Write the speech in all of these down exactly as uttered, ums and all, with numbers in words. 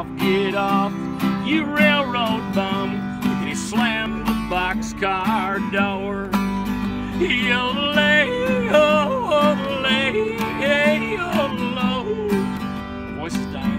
off, get off, you railroad bum. And he slammed the boxcar door. Yodelay, yodelay, yodelo. Voice is dying.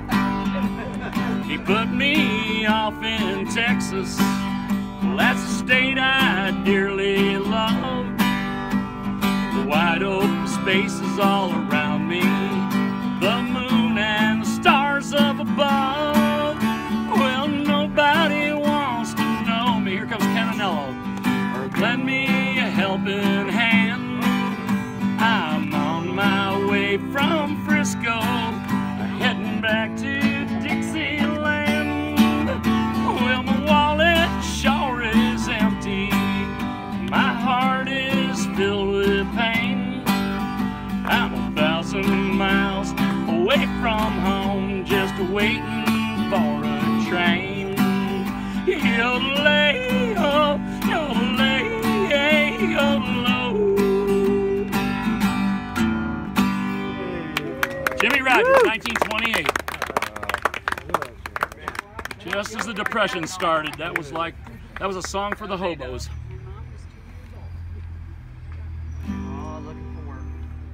He put me off in Texas. Well, that's a state I dearly love. The wide open spaces all around me, the moon and the stars up above. Well, nobody wants to know me. Here comes Cananello. Or lend me a helping hand. I'm on my way from Frisco, heading back to Dixieland. Well, my wallet sure is empty. My heart is filled with pain. I'm a thousand miles away from home, just waiting for a train. Yodelay, oh, yodelay, yodelo. Jimmy Rogers, nineteen twenty-eight. Just as the Depression started, that was like, that was a song for the hobos. Oh, looking for work.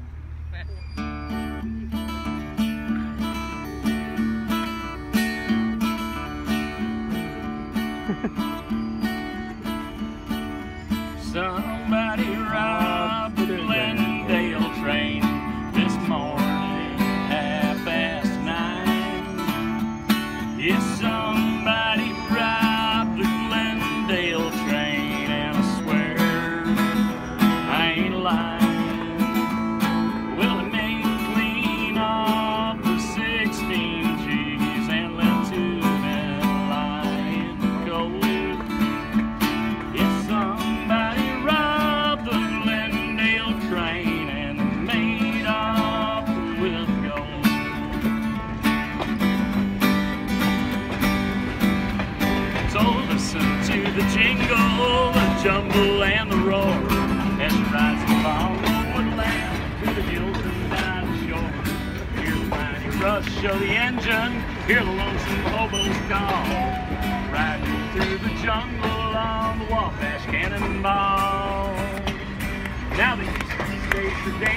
Somebody robbed the Glendale train this morning at half past nine. Yes, somebody robbed the Glendale train, and I swear I ain't lying. Well, it made clean off the sixteen G's and left two men lying cold. Yes, somebody robbed the Glendale train and made off with gold. So listen to the jingle, the jumble, and the roar as she rides along the woodland through the hills and down the shore. Hear the mighty rush of the engine, hear the lonesome hobos call, riding through the jungle on the Wabash Cannonball. Now the eastern states are